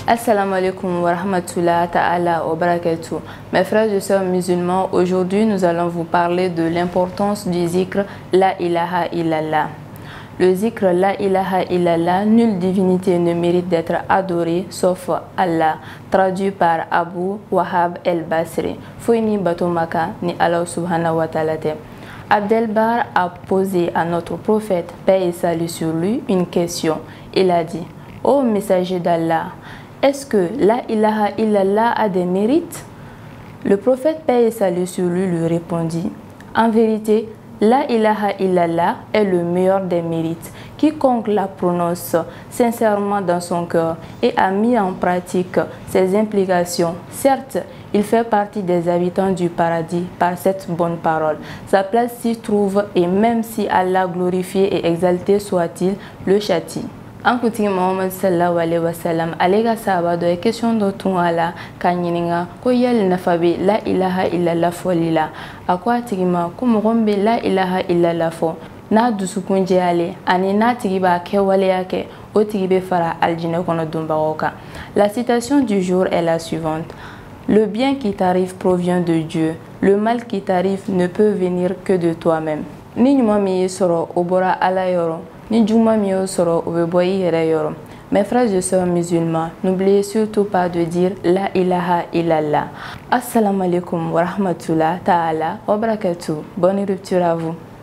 Assalamu alaikum wa rahmatullahi ta'ala wa barakatuh. Mes frères et sœurs musulmans, aujourd'hui nous allons vous parler de l'importance du zikr La ilaha illallah. Le zikr La ilaha illallah, nulle divinité ne mérite d'être adorée sauf Allah. Traduit par Abu Wahab el-Basri. Foini Batomaka ni Allah subhanahu wa ta'ala. Abdelbar a posé à notre prophète, paix et salut sur lui, une question. Il a dit: ô messager d'Allah, est-ce que La ilaha illallah a des mérites? Le prophète, paix et salut sur lui répondit: en vérité, La ilaha illallah est le meilleur des mérites. Quiconque la prononce sincèrement dans son cœur et a mis en pratique ses implications, certes, il fait partie des habitants du paradis par cette bonne parole. Sa place s'y trouve, et même si Allah glorifié et exalté soit-il, le châtie. En kuntigi Muhammad sallallahu alaihi wa sallam ale ka sahaba dɔ ye question dɔ tun a la k'a ɲininka ko yali nafa bɛ la ilaha illallah fɔli la. A ko a tigi ma ko mɔgɔ min bɛ la ilaha illallah fɔ n'a dusukun jɛyalen ani n'a tigi b'a kɛwaleya kɛ, o tigi bɛ fara aljinɛ kɔnɔ donbagaw kan. La citation du jour est la suivante: le bien qui t'arrive provient de Dieu, le mal qui t'arrive ne peut venir que de toi-même. Ni ɲuman min y'i sɔrɔ o bɔra Ala yɔrɔ, ni juguman min y'o sɔrɔ o bɛ bɔ i yɛrɛ yɔrɔ. Mes frères et sœurs musulmans, n'oubliez surtout pas de dire La ilaha illallah. Assalamu alaikum wa rahmatullahi ta'ala wa barakatuh. Bonne rupture à vous.